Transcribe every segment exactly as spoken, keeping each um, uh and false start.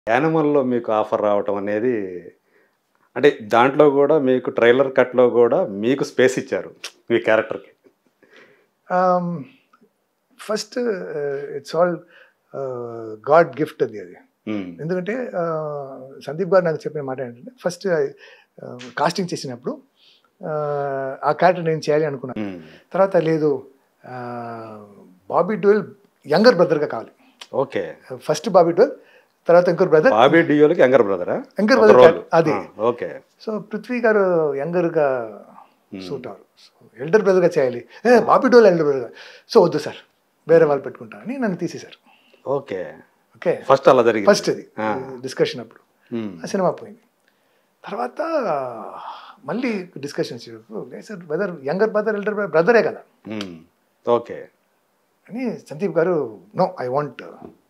యానిమల్‌లో మీకు ఆఫర్ రావటం అనేది అంటే దాంట్లో గూడా మీకు ట్రైలర్ కట్‌లో గూడా మీకు స్పేస్ ఇచ్చారు. మీ క్యారెక్టర్‌కి. Ah, first ah, it's all ah, God gift అది అది. హ్మ్. ఎందుకంటే ఆహ్, సందీప్ గారు నాకు చెప్పిన మాట ఏంటంటే ఫస్ట్ ఆహ్, కాస్టింగ్ చేసినప్పుడు ఆహ్, ఆ క్యారెక్టర్ నేను చేయాలి అనుకున్నాను. హ్మ్. తర్వాత లేదు ఆహ్, బాబీ డోయల్ యంగర్ బ్రదర్‌గా కావాలి. ఓకే. ఫస్ట్ బాబీ డోయల్, తర్వాత ఇంకోరు బ్రదర్. బాబీ డియోల్‌కి యంగర్ బ్రదరా? యంగర్ ఒక బ్రదర్ రోల్. క్యారెక్టర్ అది. ఆ! ఓకే. సో పృథ్వీ గారు యంగర్‌గా హ్మ్. సూట్ అవ్వరు. సో ఎల్డర్ బ్రదర్‌గా చేయాలి. ఏ Bobby Deol elder brother. So వద్దు సార్. వేరే వాళ్ళు పెట్టుకుంటా అని నన్ను తీసేశారు. ఓకే. ఓకే. ఫస్ట్ అలా జరిగింది. ఫస్ట్ అది ఆ! డిస్కషన్ అప్పుడు. హ్మ్. ఆ సినిమా పోయింది. తర్వాత మళ్ళీ డిస్కషన్ వచ్చినప్పుడు లేదు sir brother younger brother elder brother బ్రదరే కదా! హ్మ్. ఓకే. అని సందీప్ గారు నో ఐ వాంట్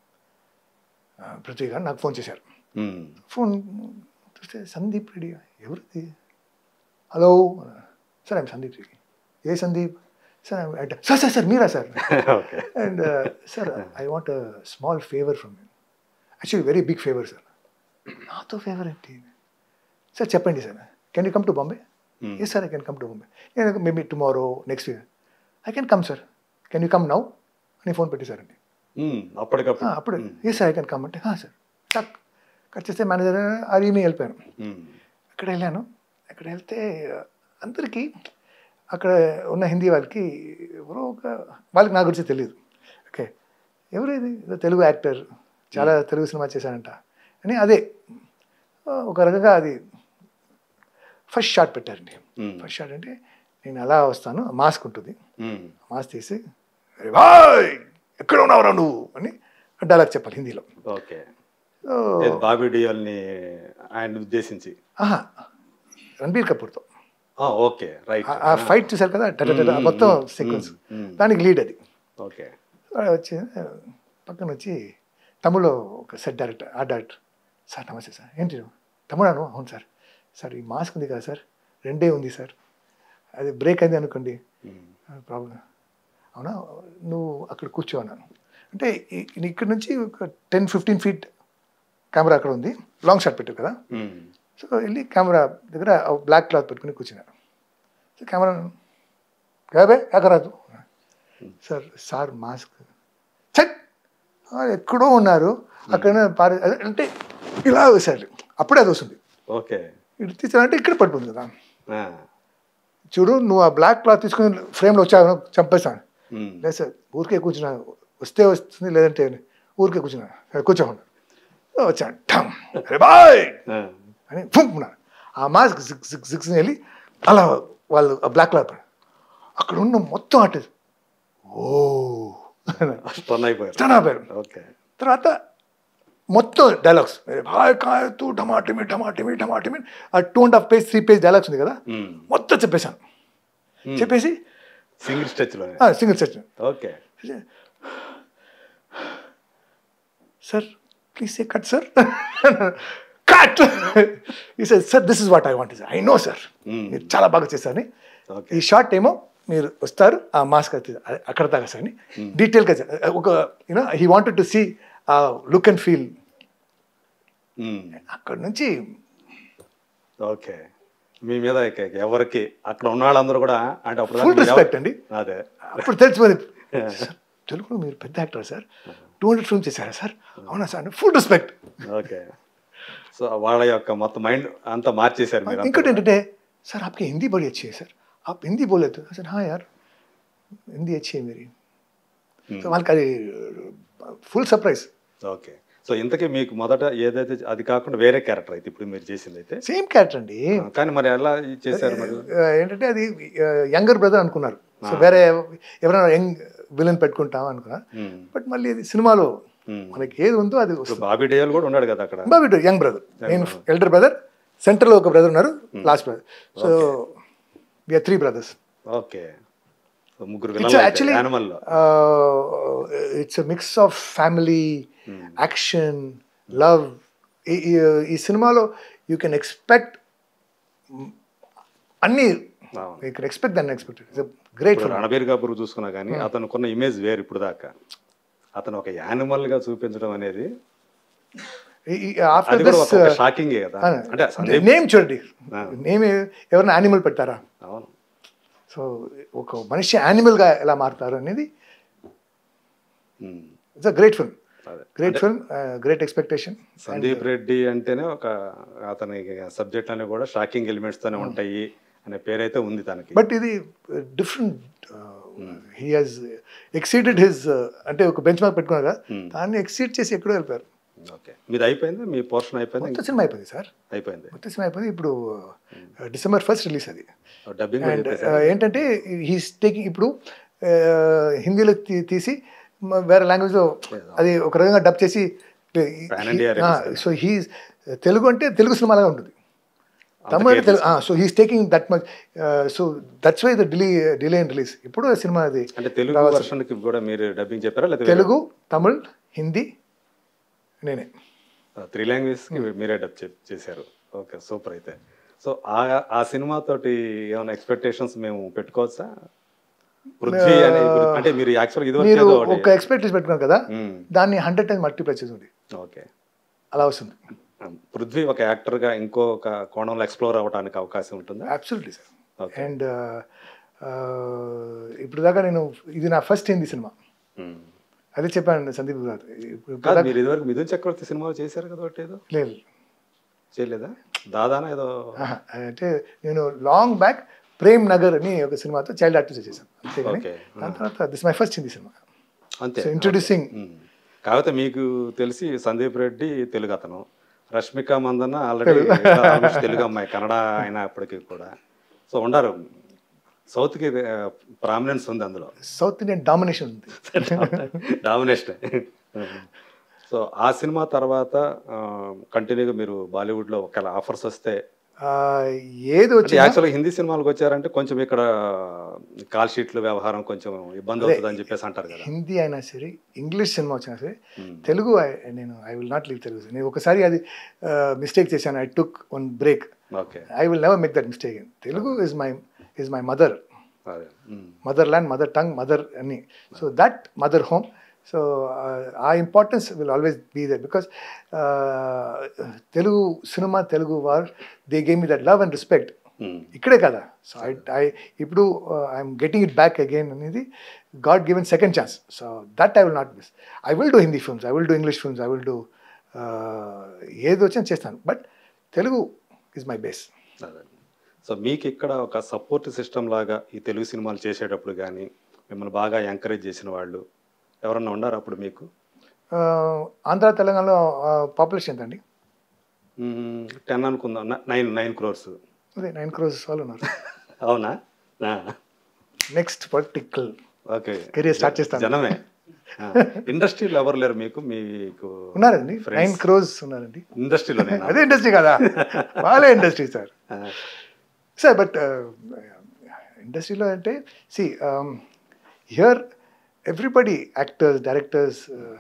ఆహ్, పృథ్వీ గారు నాకు ఫోన్ చేశారు. హ్మ్. ఫోన్ చూస్తే సందీప్ రెడ్డి ఎవరిది? Hello sir I'm Sandeep Reddy. ఏ సందీప్? సార్ అంటే సార్ సార్ సార్ మీరా sir? Okay. And sir I want a small favour from you. Actually very big favour sir. నాతో ఫేవర్ ఏంటి? సార్ చెప్పండి sir. Can you come to Bombay? Hmm. Yes sir I can come to Bombay. నేను maybe tomorrow next week I can come sir. Can you come now? అని phone పెట్టేశారండి. Hmm. అప్పటికప్పుడు. అప్పుడు hmm. Yes sir I can come అంటే sir టక్ cut చేస్తే manager అది ఈమె వెళ్ళిపోయాను. హ్మ్. అక్కడ వెళ్ళాను. అక్కడ వెళ్తే అందరికీ అక్కడ ఉన్న హిందీ వాళ్ళకి ఎవరో ఒక వాళ్ళకి నా గురించి తెలియదు. ఓకే. ఎవరు ఇది? ఏదో తెలుగు యాక్టర్. చాలా తెలుగు సినిమా చేశారంట. అని అదే ఆహ్, ఒక రకంగా అది ఫస్ట్ షాట్ పెట్టారండి. హ్మ్. ఫస్ట్ షాట్ అంటే నేను అలా వస్తాను. మాస్క్ ఉంటుంది. హ్మ్. మాస్క్ తీసి "అరే భాయ్! ఎక్కడ ఉన్నావురా నువ్వు?" అని డైలాగ్ చెప్పాలి హిందీలో. ఓకే. సో ఏది బాబీ డియోల్‌ని ఆయన్ని ఉద్దేశించి. అహా! రణబీర్ కపూర్‌తో. ఆ! ఓకే. రైట్. ఆ- ఆ ఫైట్ చూసారు కదా! టట టట హ్మ్. మొత్తం హ్మ్. సీక్వెన్స్. హ్మ్. దానికి లీడ్ అది. ఓకే. వచ్చి పక్కన వచ్చి తమిళ్లో ఒక set director, art director. Sir నమస్తే సార్. ఏంటి నువ్వు? తమిళాను? అవును సార్. సార్ ఈ మాస్క్ ఉంది కదా సార్, రెండే ఉంది సార్. అది బ్రేక్ అయింది అనుకోండి హ్మ్. ప్రాబ్లం. అవునా? నువ్వు అక్కడ కూర్చో అన్నాను. అంటే ఇ- ఇక్కడ నుంచి ఒక టెన్ ఫిఫ్టీన్ ఫీట్ కెమెరా అక్కడ ఉంది. లాంగ్ షాట్ పెట్టారు కదా! హ్మ్. సో వెళ్ళి కెమెరా దగ్గర బ్లాక్ క్లాత్ పెట్టుకుని కూర్చున్నాను. సో కెమెరా గాబే ఎక్కరాదు సార్ సార్ మాస్క్ చెక్ ఎక్కడో ఉన్నారు అక్కడ పారి అంటే ఇలా వేసారు. అప్పుడే అది వస్తుంది. ఓకే. ఇటు తీసారంటే ఇక్కడ పడిపోతుంది కదా! ఆ! చూడు నువ్వు ఆ బ్లాక్ క్లాత్ తీసుకుని ఫ్రేమ్లో వచ్చావు చంపేస్తాను. హ్మ్. లేదు సార్ ఊరికే కూర్చున్నాను. వస్తే వస్తుంది లేదంటే ఊరికే కూర్చున్నాను. సరే కూర్చోకుండా వచ్చాను ఠమ్ అరే బాయ్ ఆ! అని ఫుంకున్నాను. ఆ మాస్క్ సిక్స్ సిక్స్ సిక్స్ వెళ్ళి అలా వాళ్ళు ఆ బ్లాక్ క్లాత్ అక్కడ ఉన్న మొత్తం అటు ఓ స్టన్ అయిపోయారు. స్టన్ అయిపోయారు. ఓకే. తర్వాత మొత్తం డైలాగ్స్ భాయ్ కాయ తూ టమాటమి టమాటమి టమాటమి ఆ two and half page three page dialogues ఉంది కదా హ్మ్. మొత్తం చెప్పేశాను. హ్మ్. చెప్పేసి సింగిల్ స్ట్రెచ్‌లోనే. Single section okay. Sir please say cut sir cut ఈ sir sir this is what I want I know sir Hmm. మీరు చాలా బాగా చేశారని ఓకే. ఈ షార్ట్ ఏమో మీరు వస్తారు ఆ మాస్క్ అక్కడ దాకా సార్ అని డీటెయిల్గా ఒక you know he wanted to see a look and feel. Hmm. అక్కడ నుంచి ఓకే. మీ మీద ఇక ఎవరికి అక్కడ ఉన్నవాళ్ళందరూ కూడా అంటే అప్పుడు దాకా ఫుల్ మీరు రెస్పెక్ట్ ఎవ- అండి. అదే. అప్పుడు తెలిసిపోయింది సార్ తెలుగులో మీరు పెద్ద actor sir, two hundred film చేశారా సార్? అవునా సార్ అంటే ఫుల్ రెస్పెక్ట్. ఓకే. సో వాళ్ళ యొక్క మొత్తం మైండ్ అంతా మార్చేశారు మీరు. ఇంకోటి ఏంటంటే सर आपकी हिंदी बड़ी अच्छी है सर, आप हिंदी बोले तो सर हाँ यार हिंदी अच्छी है मेरी. సో వాళ్ళకి అది ఫుల్ సర్ప్రైజ్. ఓకే. సో ఇంతకీ మీకు మొదట ఏదైతే అది కాకుండా వేరే క్యారెక్టర్ అయితే ఇప్పుడు మీరు చేసింది అయితే సేమ్ క్యారెక్టర్ అండి. కానీ మరి ఎలా చేశారు మరి? ఏంటంటే అది యంగర్ బ్రదర్ అనుకున్నారు. సో వేరే ఎవరైనా యంగ్ విలన్ పెట్టుకుంటాం అనుకున్నారు. బట్ మళ్ళీ అది సినిమాలో మనకి ఏది ఉందో అది వస్తుంది. బాబీ డియోల్ కూడా ఉన్నాడు కదా అక్కడ. బాబీ యంగ్ బ్రదర్, నేను ఎల్డర్ బ్రదర్, సెంటర్లో ఒక బ్రదర్ ఉన్నారు, last brother. So we're three brothers. Okay. ముగ్గురు It's విలన్లు actually యానిమల్లో. uh, it's a mix of family, action, love. ఈ ఈ- ఈ సినిమాలో యూ కెన్ ఎక్స్పెక్ట్ అన్ని, you can expect than expected. It's great ఇప్పుడు ఫిల్మ్. రణబీర్ కపూర్ చూసుకున్నా కానీ అతనుకున్న ఇమేజ్ వేరు ఇప్పుడు దాకా. అతను ఒక యానిమల్గా చూపించడం అనేది ఆఫ్టర్ అది కూడా దిస్ ఒక షాకింగ్ కదా. అంటే సందీప్ నేమ్ చూడండి, ఆ. నేమ్ ఎవరైనా యానిమల్ పెడతారా? అవును. సో ఒక మనిషి యానిమల్గా ఎలా మారుతారు అనేది um. It's a great film, అదే great film, great expectation. Sandeep Reddy అంటేనే ఒక అతని సబ్జెక్ట్ అన్ని కూడా షాకింగ్ ఎలిమెంట్స్ తోనే ఉంటాయి అనే పేరైతే ఉంది తనకి. బట్ ఇది different, he has exceeded his, అంటే ఒక బెంచ్ మార్క్ పెట్టుకున్నారు కదా, దాన్ని ఎక్సీడ్ చేసి ఎక్కడో వెళ్ళిపోయారు. ఓకే, మీది అయిపోయింది, మీ పోర్షన్ అయిపోయింది, మొత్తం సినిమా అయిపోయింది సార్, అయిపోయింది మొత్తం సినిమా అయిపోయింది. ఇప్పుడు డిసెంబర్ ఫస్ట్ రిలీజ్ అది. డబ్బింగ్. అండ్ ఏంటంటే హీస్ టేకింగ్ ఇప్పుడు uh, హిందీలో తీ- తీసి మ- వేరే లాంగ్వేజ్లో అది ఒక రకంగా డబ్ చేసి, Pan India release. So he Telugu అంటే తెలుగు సినిమాలాగా ఉంటుంది, తమిళ అంటే Telugu. So he's taking that much, so that's why the delay delay in release. ఇప్పుడు ఆ సినిమా అది అంటే తెలుగు వర్షన్ కి కూడా మీరు డబ్బింగ్ చెప్పారా లేదా? తెలుగు, తమిళ్, హిందీ నేనే. త్రీ లాంగ్వేజ్ కి మీరే డబ్ చేశారు. Okay, super. అయితే సో ఆ ఆ సినిమా తోటి ఏమైనా ఎక్స్పెక్టేషన్స్ మేము పెట్టుకోవచ్చా? పృథ్వీ అనే గురి- అంటే మీరు యాక్చువల్ ఇది మీరు వరకు ఒక ఎక్స్పెక్టేషన్ పెట్టుకున్నారు కదా, దాన్ని హండ్రెడ్ టైమ్స్ మల్టిప్లై చేసింది, ఓకే, అలా వస్తుంది. పృథ్వీ ఒక యాక్టర్ గా ఇంకొక కోణంలో ఎక్స్ప్లోర్ అవ్వడానికి అవకాశం ఉంటుందా? Absolutely sir. Okay. అండ్ ఇప్పుడు దాకా నేను, ఇది నా ఫస్ట్ హిందీ సినిమా, మ్మ్. అదే చెప్పాను సందీప్ గారు. ఇప్పుడు కాదు, దాకా- మీరు ఇదివరకు మిథున్ చక్రవర్తి సినిమాలు చేశారు కదా, ఒకటి ఏదో లేదు, చేయలేదా? దాదానా ఏదో. ఆహా. అంటే నేను లాంగ్ బ్యాక్ ప్రేమ్ నగర్ అని ఒక సినిమాతో చైల్డ్ ఆర్టిస్ట్ చేశాను, అంతేగాని Okay. దాని తర్వాత this my first Hindi cinema. అంతే. So introducing. మ్మ్. కాకపోతే మీకు తెలిసి సందీప్ రెడ్డి తెలుగు అతను, రష్మిక మందన్న ఆల్రెడీ తెలుగు అమ్మాయి, కన్నడ అయినప్పటికీ కూడా. సో ఉండారు, సౌత్కి ప్రామినెన్స్ ఉంది అందులో, సౌత్ ఇండియన్ డామినేషన్ ఉంది. డామినేషన్. సో ఆ సినిమా తర్వాత కంటిన్యూగా మీరు బాలీవుడ్లో ఒకవేళ ఆఫర్స్ వస్తే, ఆ, ఏది వచ్చి యాక్చువల్గా హిందీ సినిమాలకు వచ్చారంటే కొంచెం ఇక్కడ కాల్ షీట్లు వ్యవహారం కొంచెం ఇబ్బంది అవుతుంది అని చెప్పేసి అంటారు కదా. హిందీ అయినా సరే, ఇంగ్లీష్ సినిమా వచ్చినా సరే, మ్మ్. తెలుగు I- నేను I will not leave Telugu. నేను ఒకసారి అది మిస్టేక్ చేశాను, I took one break, okay, I will never make that mistake. Telugu is my is my mother, అదే. Hmm. Mother land, mother tongue, mother అని. So that mother home. So ఆ importance will always be there, because Telugu cinema, Telugu వార్, they gave me that love and respect hmm. ఇక్కడే కదా. So I I ఇప్పుడు I'm getting it back again అనేది God given second chance. So that I will not miss. I will do Hindi films, I will do English films, I will do ఏది వచ్చినా చేస్తాను, but Telugu is my base. అదే. So మీకు ఇక్కడ ఒక support system లాగా ఈ తెలుగు సినిమాలు చేసేటప్పుడు కానీ మిమ్మల్ని బాగా ఎంకరేజ్ చేసిన వాళ్ళు ఎవరన్నా ఉన్నారా అప్పుడు మీకు? ఆంధ్ర తెలంగాణలో పాపులేషన్ ఎంత అండి? టెన్ అనుకుందాం, నైన్ నైన్ క్రోర్స్. అదే నైన్ క్రోర్స్ వాళ్ళు ఉన్నారు. అవునా? Next political okay, career start చేస్తాను. జనమే. ఇండస్ట్రీలో ఎవరు లేరు మీకు? మీకు ఉన్నారండి, నైన్ క్రోర్స్ ఉన్నారండి ఇండస్ట్రీలోనే. అదే ఇండస్ట్రీ కదా, వాళ్ళే ఇండస్ట్రీ సార్. సార్ బట్ ఇండస్ట్రీలో అంటే see here everybody, actors, directors,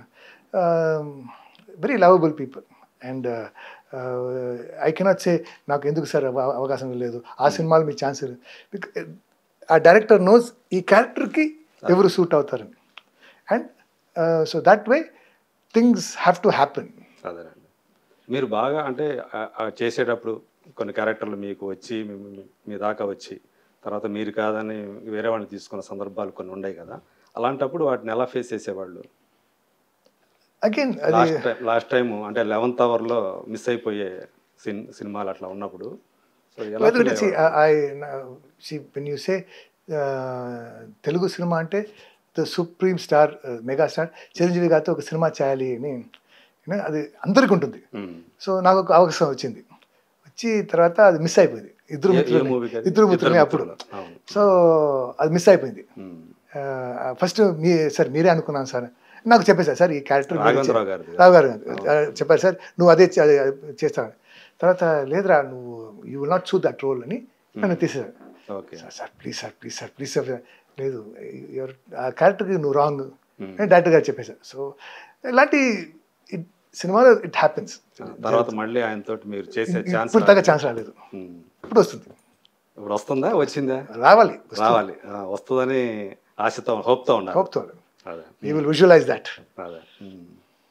very lovable people. And I cannot say నాకు ఎందుకు సార్ అవ- అవకాశం లేదు, ఆ సినిమాలు మీ ఛాన్స్ లేదు. ఆ డైరెక్టర్ నోస్ ఈ క్యారెక్టర్కి ఎవరు సూట్ అవుతారని. And so that way things have to happen. అదేనండి. మీరు బాగా అంటే ఆ- ఆ చేసేటప్పుడు కొన్ని క్యారెక్టర్లు మీకు వచ్చి మీ- మీ- మీ దాకా వచ్చి తర్వాత మీరు కాదని వేరే వాళ్ళని తీసుకున్న సందర్భాలు కొన్ని ఉన్నాయి కదా, అలాంటప్పుడు వాటిని ఎలా ఫేస్ చేసేవాళ్ళు? అగైన్ అది లాస్ట్ టైం లాస్ట్ టైం అంటే లెవెన్త్ అవర్లో మిస్ అయిపోయే సిన్ సినిమాలు అట్లా ఉన్నప్పుడు సో ఎలా feel ఎందుకంటే అయ్యేవాళ్ళు? When you say Telugu cinema అంటే the supreme star, mega star Chiranjeevi గారితో ఒక సినిమా చేయాలి అని, you know, అది అందరికీ ఉంటుంది. మ్మ్. సో నాకు ఒక అవకాశం వచ్చింది, వచ్చి తర్వాత అది మిస్ అయిపోయింది. ఇద్దరు ఏ- ఏ మిత్రులు మూవీకి అది? ఇద్దరు మిత్రులు ఇద్దరు అప్పుడు. మిత్రులు. అవును. సో అది మిస్ అయిపోయింది. మ్మ్. ఫస్ట్ మీ సార్ మీరే అనుకున్నాను సార్, నాకు చెప్పేశారు సార్ ఈ క్యారెక్టర్ రాఘవేంద్రరావు గారిది. రావు గారు ఆ, చెప్పారు సార్ నువ్వు అదే చే- అదే చేస్తాను. తర్వాత లేదురా నువ్వు you will not suit that role అని నన్ను తీసేశారు. Okay. Sir sir please sir please sir please sir లేదు ఎవరు ఆ క్యారెక్టర్కి నువ్వు రాంగ్ Hmm. అని డైరెక్టర్ గారు చెప్పేశారు. సో ఇలాంటి ఇట్ సినిమాలో ఇట్ హ్యాపెన్స్. తర్వాత మళ్ళీ ఆయనతో మీరు చేసే ఛాన్స్ ఇప్పుడు దాకా ఛాన్స్ రాలేదు, ఇప్పుడు వస్తుంది. ఇప్పుడు వస్తుందా? వచ్చిందా? రావాలి, రావాలి. ఆ, వస్తుందని ఆశతో హోప్తో ఉండాలి. హోప్తో అదే యూ విల్ విజువలైజ్ దట్. అదే. మ్మ్.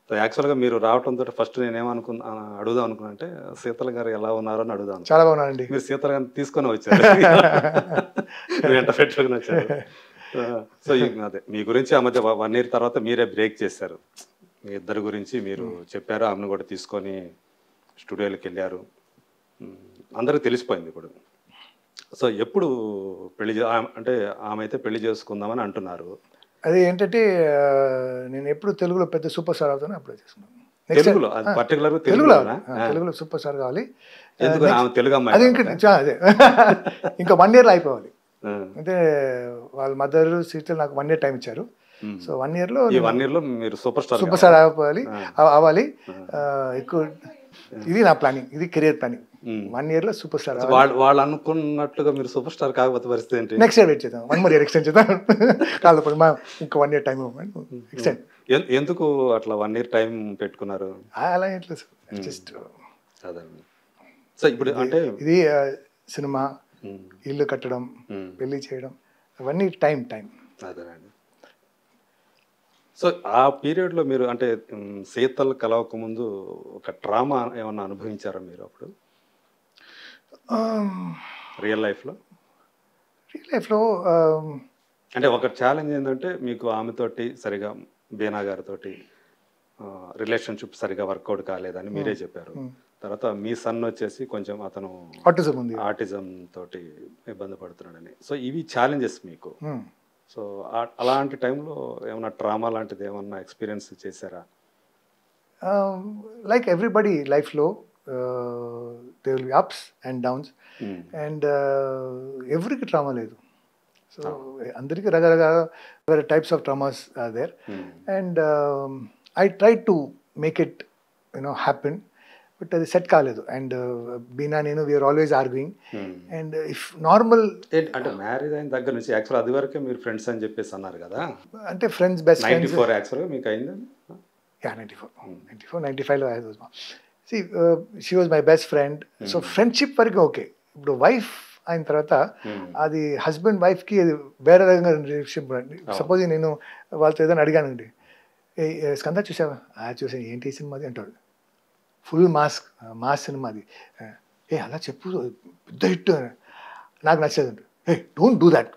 సో యాక్చువల్గా మీరు రావడంతో ఫస్ట్ నేను ఏమనుకున్నా అడుగుదాం అనుకున్నా అంటే శీతల్ గారు ఎలా ఉన్నారో అని అడుగుదాం. చాలా బాగున్నానండి. మీరు శీతల్ గారిని తీసుకొని వచ్చారు, వెంట పెట్టుకుని వచ్చారు. సో అదే మీ గురించి ఆ మధ్య వన్ ఇయర్ తర్వాత మీరే బ్రేక్ చేశారు. మీ ఇద్దరి గురించి మీరు చెప్పారు, ఆమెను కూడా తీసుకొని స్టూడియోకి వెళ్ళారు, అందరికి తెలిసిపోయింది ఇప్పుడు. సో ఎప్పుడు పెళ్లి అంటే ఆమె అయితే పెళ్లి చేసుకుందామని అంటున్నారు. అది ఏంటంటే నేను ఎప్పుడు తెలుగులో పెద్ద సూపర్ స్టార్ అవుతాను అప్పుడే చేసుకున్నాను. తెలుగులో పర్టికులర్ తెలుగులో తెలుగులో సూపర్ స్టార్ కావాలి. తెలుగు అమ్మాయి అది ఇంకా అదే ఇంకా వన్ ఇయర్లో అయిపోవాలి. అంటే వాళ్ళ మదర్ సిస్టర్ నాకు వన్ ఇయర్ టైం ఇచ్చారు. సో వన్ ఇయర్ లో వన్ ఇయర్ లో మీరు సూపర్ స్టార్ సూపర్ స్టార్ అయిపోవాలి అవ్వాలి. ఎక్కువ ఇది నా ప్లానింగ్, ఇది కెరియర్ ప్లానింగ్. వన్ ఇయర్ లో సూపర్ స్టార్. వాళ్ళు అనుకున్నట్లుగా మీరు సూపర్ స్టార్ కాకపోతే పరిస్థితి ఏంటి? నెక్స్ట్ ఇయర్ వెయిట్ చేద్దాం, వన్ మోర్ ఇయర్ ఎక్స్టెండ్ చేద్దాం. కాదు మా ఇంకా వన్ ఇయర్ టైం ఎక్స్టెండ్. ఎందుకు అట్లా వన్ ఇయర్ టైం పెట్టుకున్నారు? అలా ఏంటి జస్ట్ అదండి. సో ఇప్పుడు అంటే ఇది సినిమా, ఇల్లు కట్టడం, పెళ్లి చేయడం, అవన్నీ టైం టైం అదేనండి. సో ఆ పీరియడ్లో మీరు అంటే శీతల్ కలవక ముందు ఒక డ్రామా ఏమన్నా అనుభవించారా మీరు అప్పుడు రియల్ లైఫ్లో? రియల్ లైఫ్లో అంటే ఒక ఛాలెంజ్ ఏంటంటే మీకు ఆమెతోటి సరిగా బీనా గారితోటి రిలేషన్షిప్ సరిగా వర్కౌట్ కాలేదని మీరే చెప్పారు. తర్వాత మీ సన్ వచ్చేసి కొంచెం అతను ఆటిజం ఉంది, ఆటిజం తోటి ఇబ్బంది పడుతున్నాడని. సో ఇవి ఛాలెంజెస్ మీకు. సో అలాంటి టైంలో ఏమన్నా ట్రామా లాంటిది ఏమన్నా ఎక్స్పీరియన్స్ చేశారా? లైక్ ఎవ్రీబడి లైఫ్లో they will be ups and downs, and ఎవరికి ట్రామా లేదు. సో అందరికీ రకరకాల types of traumas are there, and I try to make it you know happen, but అది సెట్ కాలేదు. అండ్ బీనా నేను we're always arguing. And if normal అంటే marriage అయిన దగ్గర నుంచి యాక్చువల్ అది వరకే మీరు ఫ్రెండ్స్ అని చెప్పేసి అన్నారు కదా, అంటే ఫ్రెండ్స్ బెస్ట్ నైన్టీ ఫోర్ యాక్చువల్గా మీకు అయింది. Yeah ninety four ninety four ninety ఫైవ్లో సి she was my best friend. So friendship వరకు ఓకే. ఇప్పుడు వైఫ్ అయిన తర్వాత అది హస్బెండ్ వైఫ్కి అది వేరే రకంగా రిలేషన్షిప్. సపోజ్ నేను వాళ్ళతో ఏదైనా అడిగానండి, ఏ స్కంద చూసావా? చూసాను. ఏంటి సినిమాది అంటాడు, ఫుల్ మాస్ మాస్ సినిమా అది. ఏ అలా చెప్పు, పెద్ద హిట్, నాకు నచ్చదు. ఏ డోంట్ డూ దాట్,